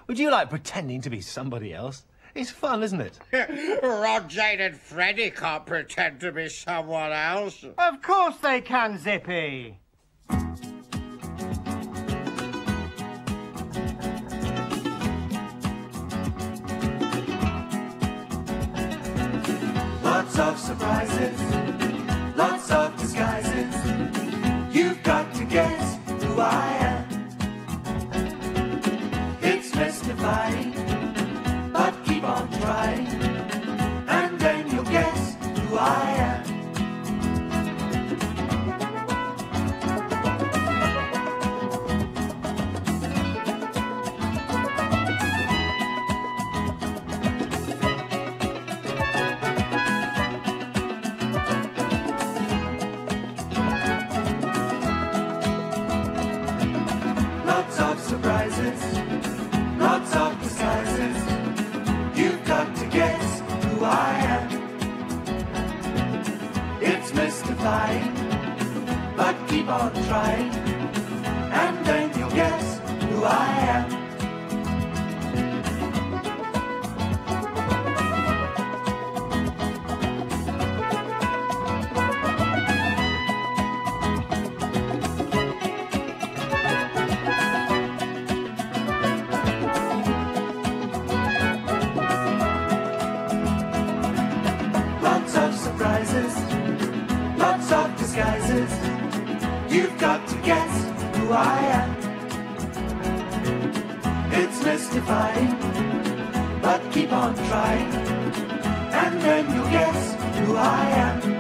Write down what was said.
Would you like pretending to be somebody else? It's fun, isn't it? Ron, Jane and Freddie can't pretend to be someone else. Of course they can, Zippy. Lots of surprises, lots of disguises. You've got to guess who I am. It's mystifying, but keep on trying, and then you'll guess who I am. Lots of surprises, lots of disguises. You've got to guess who I am. It's mystifying, but keep on trying, and then you'll guess who I am. Lots of surprises, lots of disguises. You've got to guess who I am. It's mystifying, but keep on trying, and then you'll guess who I am.